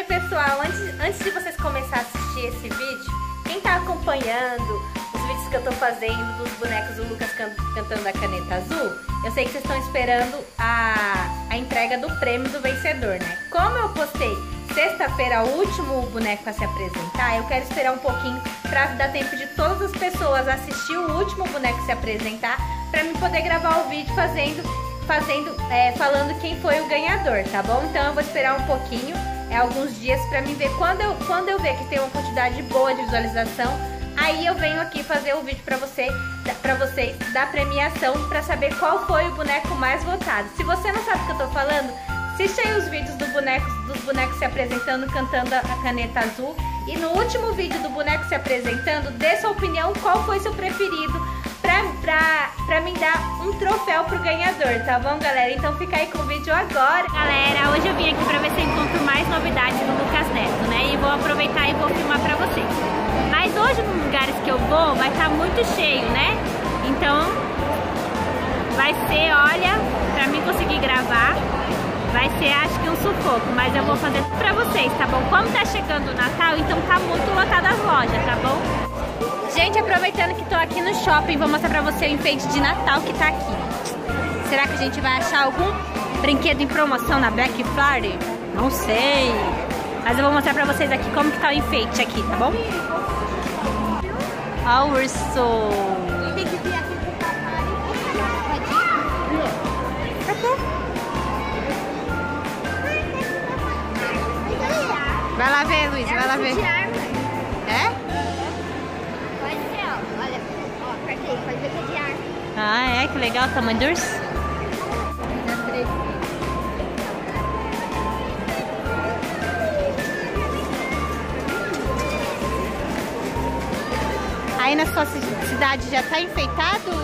pessoal, antes de vocês começarem a assistir esse vídeo, quem tá acompanhando os vídeos que eu tô fazendo dos bonecos do Lucas cantando a caneta azul, eu sei que vocês estão esperando a entrega do prêmio do vencedor, né? Como eu postei sexta-feira o último boneco a se apresentar, eu quero esperar um pouquinho pra dar tempo de todas as pessoas assistir o último boneco se apresentar, pra mim poder gravar o vídeo falando quem foi o ganhador, tá bom? Então eu vou esperar um pouquinho, alguns dias, pra mim ver. Quando eu ver que tem uma quantidade boa de visualização, aí eu venho aqui fazer o vídeo pra vocês da premiação, pra saber qual foi o boneco mais votado. Se você não sabe o que eu tô falando, assiste aí os vídeos dos bonecos se apresentando, cantando a caneta azul. E no último vídeo do boneco se apresentando, dê sua opinião, qual foi seu preferido, pra me dar um troféu pro ganhador, tá bom, galera? Então fica aí com o vídeo agora. Galera, hoje eu vim aqui pra ver se eu encontro mais novidades do Lucas Neto, né? E vou aproveitar e vou filmar pra vocês. Mas hoje, nos lugares que eu vou, vai estar muito cheio, né? Então, vai ser, olha, pra mim conseguir gravar, vai ser, acho que um sufoco, mas eu vou fazer pra vocês, tá bom? Como tá chegando o Natal, então tá muito lotada as lojas, tá bom? Gente, aproveitando que tô aqui no shopping, vou mostrar pra você o enfeite de Natal que tá aqui. Será que a gente vai achar algum brinquedo em promoção na Black Friday? Não sei. Mas eu vou mostrar pra vocês aqui como que tá o enfeite aqui, tá bom? Ó o urso. Tem que vir aqui pro papai. Vai lá ver, Luiz, vai lá ver. É? Pode ser, ó. Olha, ó, apertei, pode ver que é de ar. Ah, é? Que legal o tamanho do urso. Aí na sua cidade já tá enfeitado?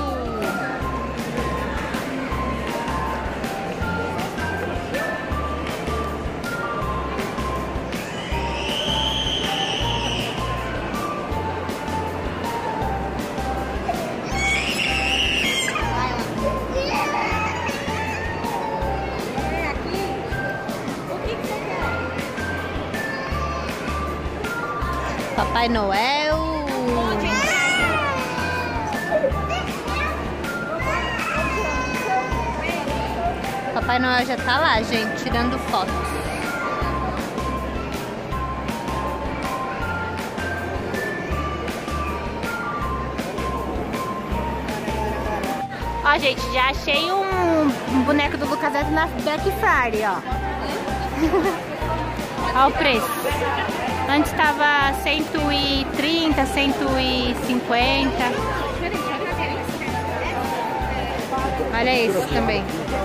Papai Noel. Papai Noel já tá lá, gente, tirando fotos. Ó, gente, já achei um boneco do Lucas Neto na Black Friday, ó. Ó o preço. Antes tava 130, 150. Olha esse também.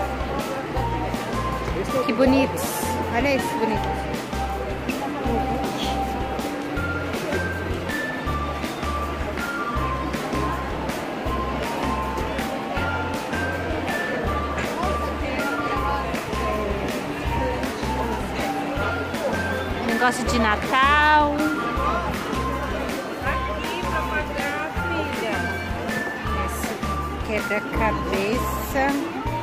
Que bonitos. Olha esse bonito. Negócio de Natal. Aqui pra pagar, filha. Esse quebra-cabeça.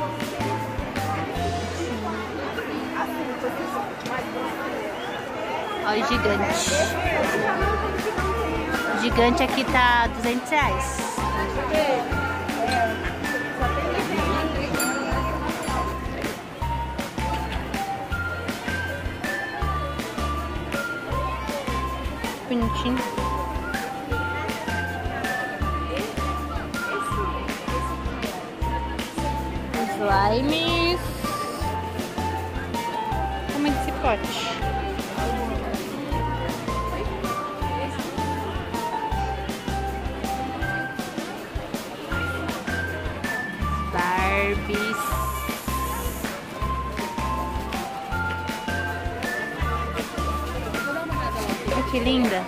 Olha o gigante. O gigante aqui tá R$200. Bonitinho. Slimes. Tamanho desse pote. Barbies. Olha que linda.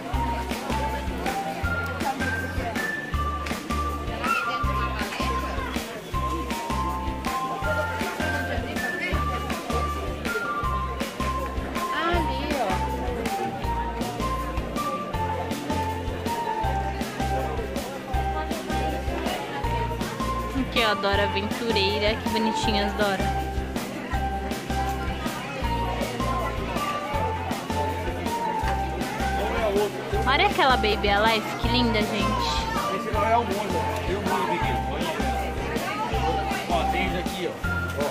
Aqui, ó, Dora Aventureira. Que bonitinhas, Dora. Olha aquela Baby Alive, que linda, gente. Esse não é o mundo, tem o mundo aqui. Ó, tem esse aqui, ó.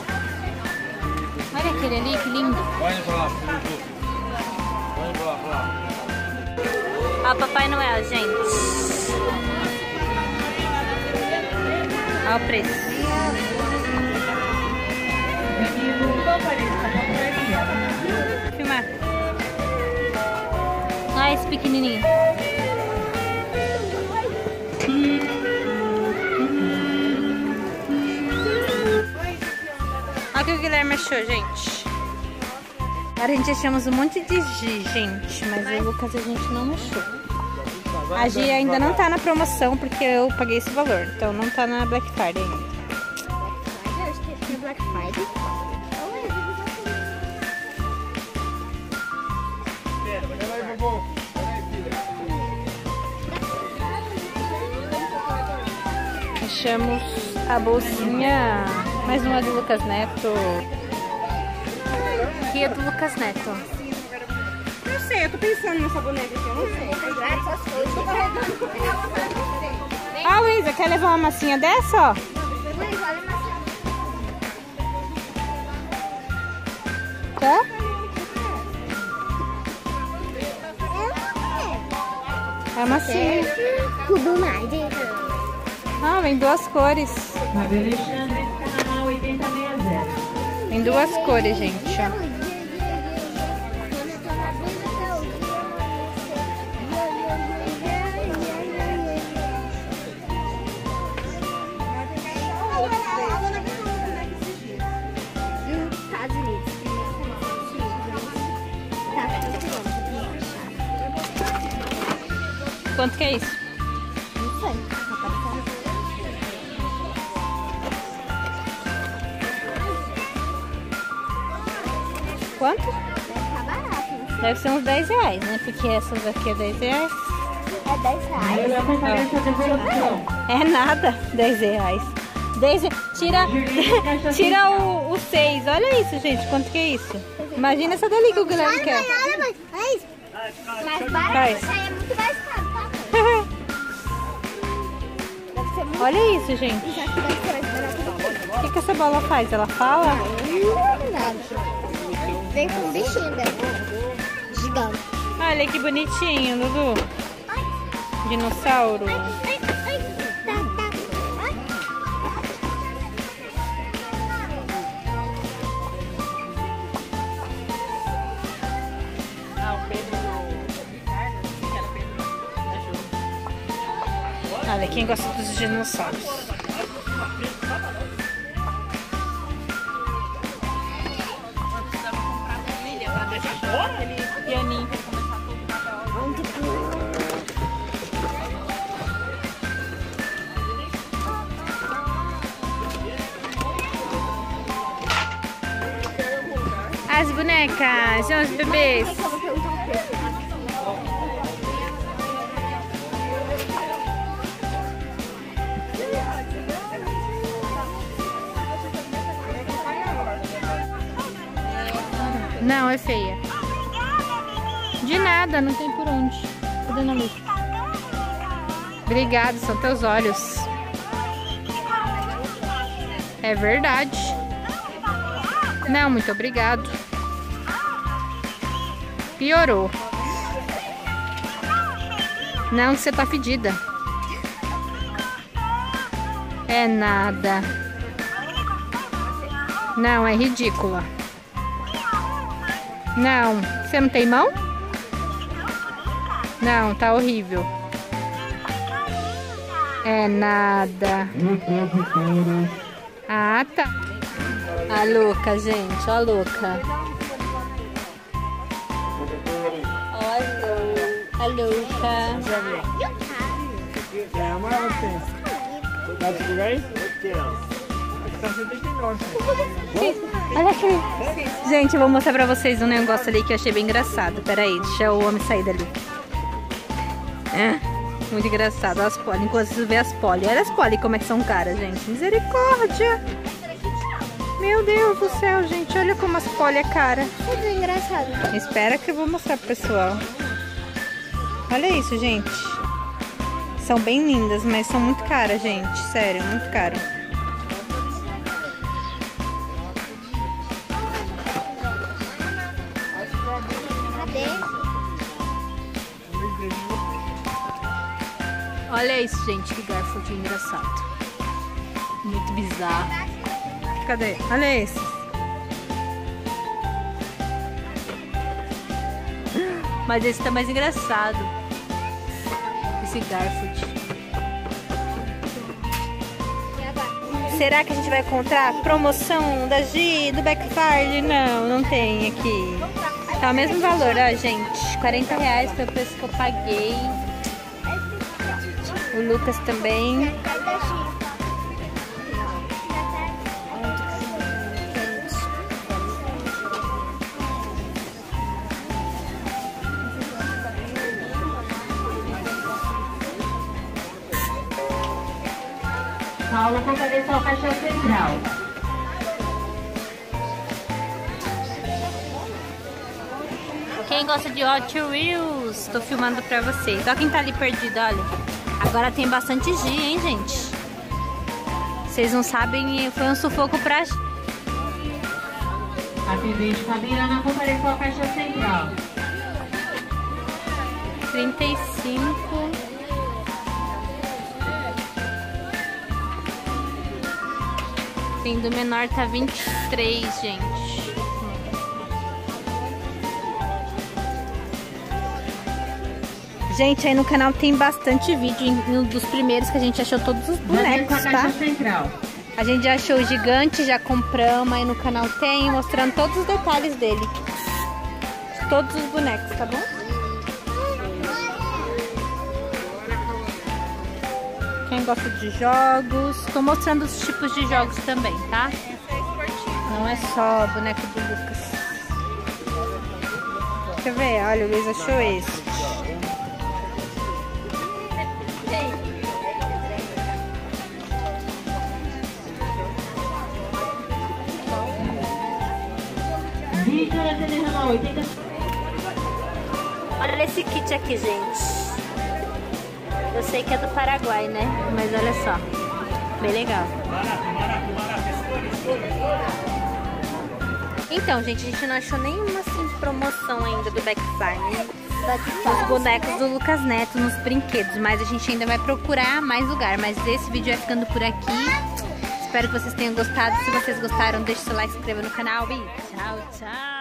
Olha aquele ali, que lindo. Olha pra lá, olha pra lá. Ó, Papai Noel, gente. Olha o preço. Filmar. Olha esse pequenininho. Olha o que o Guilherme achou, gente. Agora a gente achamos um monte de Gi, gente. Mas o Lucas a gente não achou. A Gi ainda não tá na promoção porque eu paguei esse valor. Então não tá na Black Friday ainda. Acho que é Black Friday. Achamos a bolsinha, mais uma do Lucas Neto. E a do Lucas Neto. Não sei, eu tô pensando nessa boneca aqui, eu não sei. Ah, Luísa, quer levar uma massinha dessa, ó? Tá? É a massinha. Tudo mais. Ah, vem duas cores. Tem duas cores, gente, ó. Quanto que é isso? Não sei. Quanto? Deve estar barato. Deve ser uns 10 reais, né? Porque essas aqui é 10 reais. É 10 reais. É nada, 10 reais. 10 reais. Tira o 6. Olha isso, gente. Quanto que é isso? Imagina essa dali que o Guilherme quer. Olha, mãe. É isso. Mais barato. Faz. Isso aí é muito mais caro, tá, mãe? Deve ser muito. Olha isso, gente. Isso aqui deve ser mais barato do que O que essa bola faz? Ela fala? nada. Vem com um bichinho dela. Gigante. Olha que bonitinho, Dudu. Dinossauro. Ai, tá. Ai. Olha, quem gosta dos dinossauros. Pianinho pra começar a tocar. As bonecas, são os bebês. Não, é feia. De nada, não tem por onde. Cadê na luz? Obrigada, são teus olhos. É verdade. Não, muito obrigado. Piorou. Não, você tá fedida. É nada. Não, é ridícula. Não, você não tem mão? Não, tá horrível. É nada. Ah, tá. A louca, gente, ó a louca. Olha a louca. Olha aqui. Gente, eu vou mostrar pra vocês um negócio ali que eu achei bem engraçado. Pera aí, deixa o homem sair dali. Muito engraçado. Olha as poli. Enquanto vocês vê as poli. Olha as poli como é que são caras, gente. Misericórdia. Meu Deus do céu, gente. Olha como as poli é cara. Tudo engraçado. Espera que eu vou mostrar pro pessoal. Olha isso, gente. São bem lindas, mas são muito caras, gente. Sério, muito caro. Cadê? Olha isso, gente, que Garfield engraçado. Muito bizarro. Cadê? Olha esse. Mas esse tá mais engraçado. Esse Garfield. E agora? Será que a gente vai encontrar promoção da G, do Backfire? Não, não tem aqui. Tá o mesmo valor, ó, gente. 40 reais foi o preço que eu paguei. O Lucas também. Cadê a Chica? Paulo, compareça ao caixão central. Quem gosta de Hot Wheels, tô filmando pra vocês. Olha quem tá ali perdido, olha. Agora tem bastante G, hein, gente? Vocês não sabem, foi um sufoco pra... Atendente Fabiana, compareça ao caixão central. 35. Tem do menor tá 23, gente. Gente, aí no canal tem bastante vídeo. Um dos primeiros que a gente achou todos os bonecos, tá? Central. A gente já achou o gigante, já compramos. Aí no canal tem, mostrando todos os detalhes dele. Todos os bonecos, tá bom? Quem gosta de jogos, tô mostrando os tipos de jogos também, tá? Não é só boneco do Lucas. Deixa eu ver, olha, o Luiz achou esse. Vídeo na TV Regional 80. Olha esse kit aqui, gente. Eu sei que é do Paraguai, né? Mas olha só. Bem legal. Então, gente, a gente não achou nenhuma assim promoção ainda do Backfire. Os bonecos do Lucas Neto nos brinquedos. Mas a gente ainda vai procurar mais lugar. Mas esse vídeo vai ficando por aqui. Espero que vocês tenham gostado. Se vocês gostaram, deixe seu like, se inscreva no canal. E tchau, tchau.